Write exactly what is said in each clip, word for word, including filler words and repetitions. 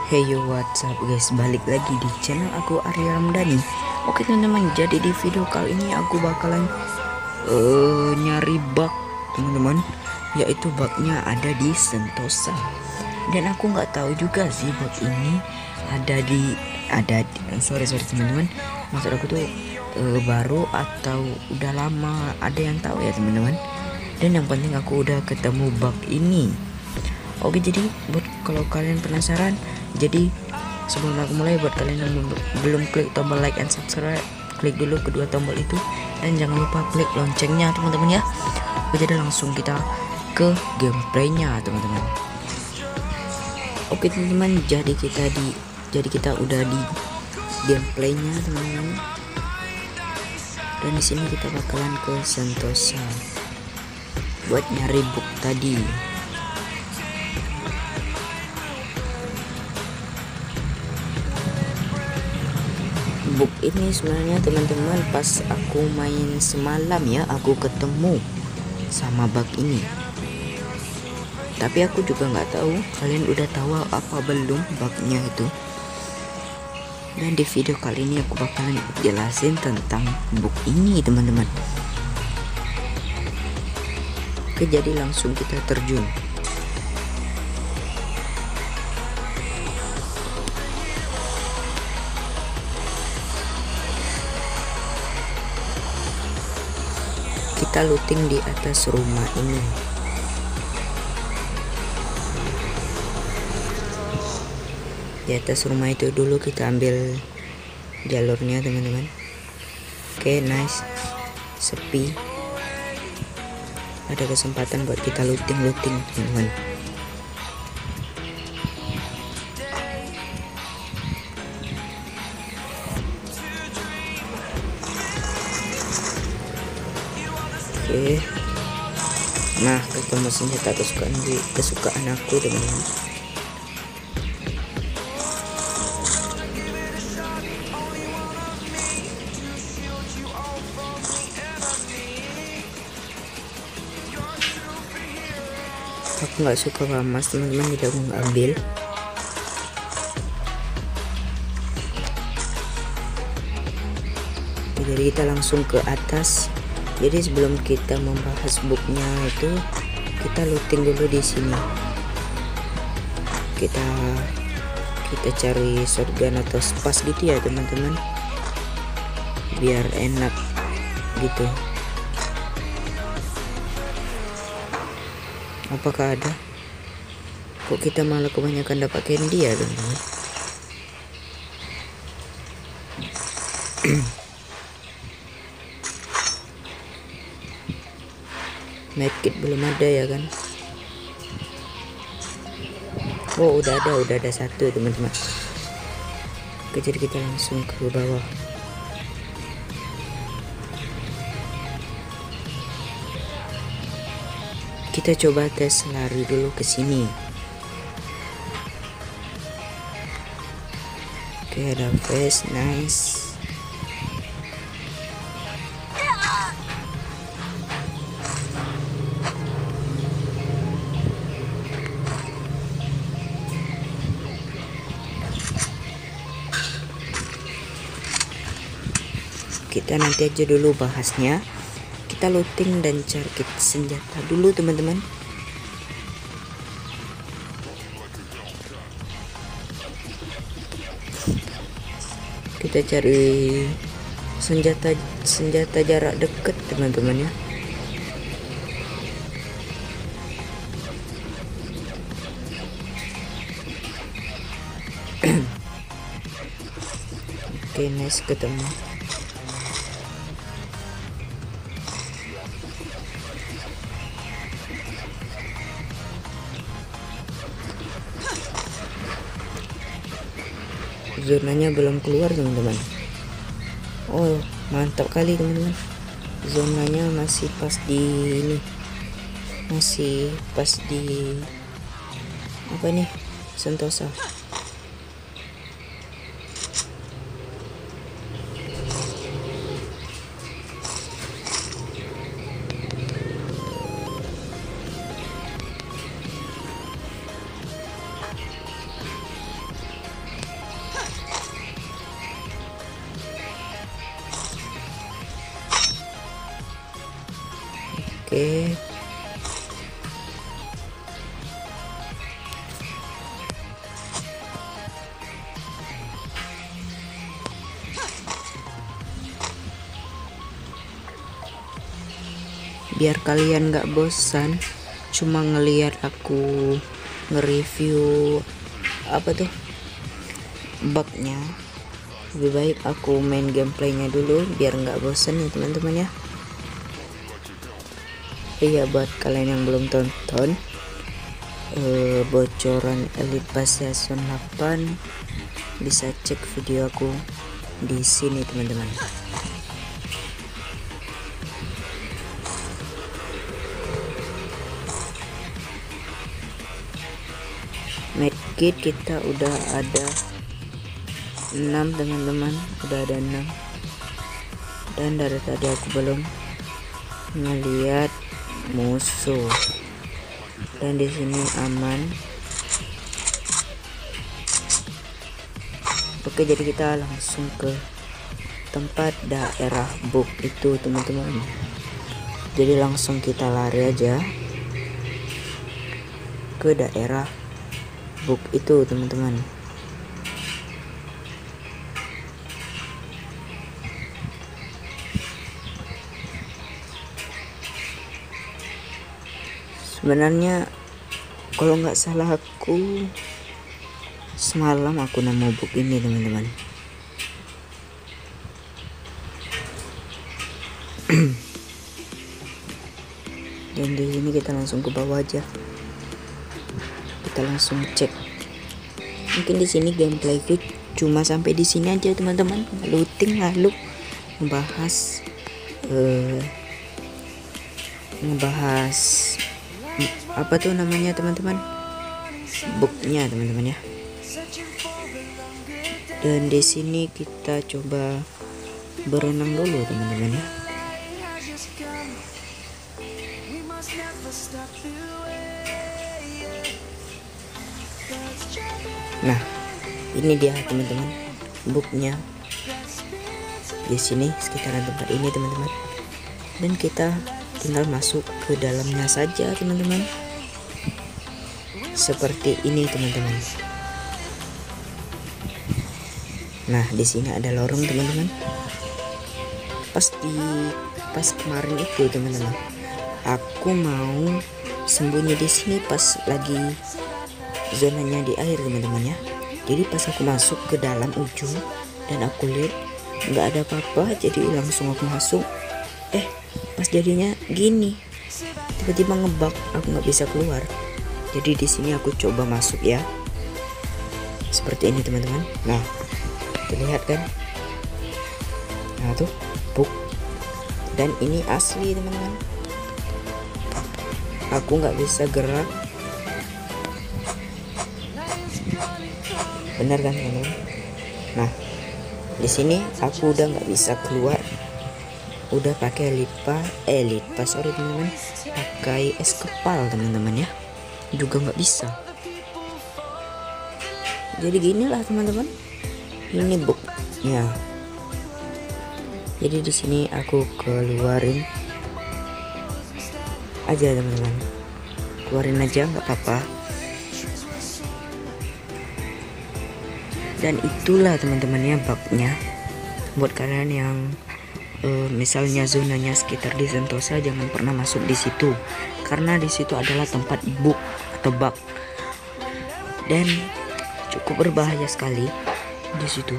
Hey yo, what's up guys, balik lagi di channel aku Arya Ramdhani. Oke teman-teman, jadi di video kali ini aku bakalan uh, nyari bug teman-teman, yaitu bugnya ada di Sentosa. Dan aku nggak tahu juga sih bug ini ada di ada di, sorry sorry teman-teman, maksud aku tuh uh, baru atau udah lama, ada yang tahu ya teman-teman. Dan yang penting aku udah ketemu bug ini. Oke, jadi buat kalau kalian penasaran, jadi sebelum aku mulai, buat kalian yang belum klik tombol like and subscribe, klik dulu kedua tombol itu dan jangan lupa klik loncengnya teman-teman ya. Oke, jadi langsung kita ke gameplaynya teman-teman. Oke teman-teman, jadi kita di jadi kita udah di gameplaynya teman-teman. Dan di sini kita bakalan ke Sentosa buat nyari bug tadi. Bug ini sebenarnya teman-teman pas aku main semalam ya, aku ketemu sama bug ini. Tapi aku juga nggak tahu kalian udah tahu apa belum bugnya itu. Dan di video kali ini aku bakalan jelasin tentang bug ini teman-teman. Oke, jadi langsung kita terjun. Kita looting di atas rumah ini. Di atas rumah itu dulu kita ambil jalurnya teman-teman. Oke, nice. Sepi. Ada kesempatan buat kita looting-looting teman-teman. Oke, nah ketemu senjata kesukaan di kesukaan aku teman-teman. Aku nggak suka ramas teman-teman, jadi aku nggak ambil. Oke, jadi kita langsung ke atas. Jadi sebelum kita membahas bugnya itu, kita looting dulu di sini. Kita kita cari shotgun atau spas gitu ya teman-teman, biar enak gitu. Apakah ada? Kok kita malah kebanyakan dapat candy ya teman-teman? Medkit belum ada ya kan? Oh, udah ada, udah ada satu teman-teman. Oke, jadi kita langsung ke bawah. Kita coba tes lari dulu ke sini. Oke, ada face, nice. Kita nanti aja dulu bahasnya. Kita looting dan cari senjata dulu teman-teman. Kita cari senjata senjata jarak dekat teman-teman ya. Oke, nice, ketemu. Zonanya belum keluar teman-teman. Oh, mantap kali teman-teman. Zonanya masih pas di ini. Masih pas di apa nih? Sentosa. Oke. Biar kalian gak bosan cuma ngelihat aku nge-review apa tuh bugnya, lebih baik aku main gameplaynya dulu biar nggak bosan ya teman-teman ya. Iya, buat kalian yang belum tonton eh, bocoran Elite Pass Season delapan bisa cek video aku di sini teman-teman. Medkit kita udah ada enam teman-teman, udah ada enam. Dan dari tadi aku belum ngeliat musuh. Dan di sini aman. Oke, jadi kita langsung ke tempat daerah bug itu teman-teman. Jadi langsung kita lari aja ke daerah bug itu teman-teman. Sebenarnya kalau nggak salah aku semalam aku nemu bug ini teman-teman. Dan di sini kita langsung ke bawah aja. Kita langsung cek. Mungkin di sini gameplayku cuma sampai di sini aja teman-teman. Looting lalu membahas uh, ngebahas apa tuh namanya teman-teman, bugnya teman-teman ya. Dan di sini kita coba berenang dulu teman-teman ya. Nah, ini dia teman-teman bugnya di sini sekitaran tempat ini teman-teman. Dan kita tinggal masuk ke dalamnya saja teman-teman. Seperti ini teman-teman. Nah, di sini ada lorong teman-teman. Pas di pas kemarin itu teman-teman, aku mau sembunyi di sini pas lagi zonanya di air teman-teman ya. Jadi pas aku masuk ke dalam ujung dan aku lihat nggak ada apa-apa, jadi langsung aku masuk. Eh, pas jadinya gini, tiba-tiba ngebug, aku nggak bisa keluar. Jadi di sini aku coba masuk ya, seperti ini teman-teman. Nah, terlihat kan? Nah tuh bug. Dan ini asli teman-teman. Aku nggak bisa gerak. Benar kan teman-teman? Nah, di sini aku udah nggak bisa keluar. Udah pakai lipa, eh lipa sorry teman-teman, pakai es kepal teman-teman ya, juga nggak bisa. Jadi ginilah teman-teman, ini bugnya. Jadi di sini aku keluarin aja teman-teman, keluarin aja nggak apa-apa. Dan itulah teman-teman ya bugnya. Buat kalian yang uh, misalnya zonanya sekitar di Sentosa, jangan pernah masuk di situ karena di situ adalah tempat bug atau bug dan cukup berbahaya sekali di situ.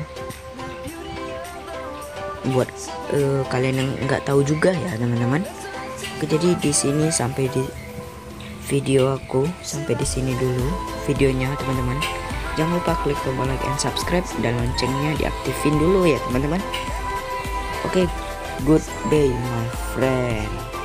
Buat uh, kalian yang nggak tahu juga ya teman-teman. Jadi di sini sampai di video aku sampai di sini dulu videonya teman-teman. Jangan lupa klik tombol like and subscribe dan loncengnya diaktifin dulu ya teman-teman. Oke, okay, good day my friend.